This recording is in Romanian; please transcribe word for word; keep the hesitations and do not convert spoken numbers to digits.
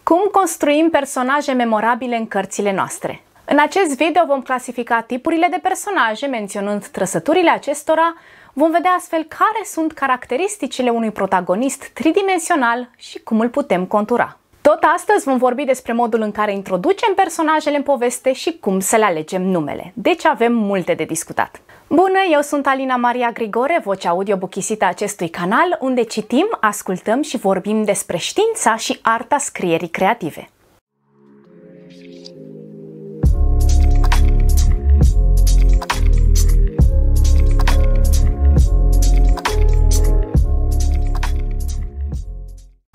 Cum construim personaje memorabile în cărțile noastre? În acest video vom clasifica tipurile de personaje, menționând trăsăturile acestora. Vom vedea astfel care sunt caracteristicile unui protagonist tridimensional și cum îl putem contura. Tot astăzi vom vorbi despre modul în care introducem personajele în poveste și cum să le alegem numele. Deci avem multe de discutat. Bună, eu sunt Alina Maria Grigore, vocea audiobookisită a acestui canal, unde citim, ascultăm și vorbim despre știința și arta scrierii creative.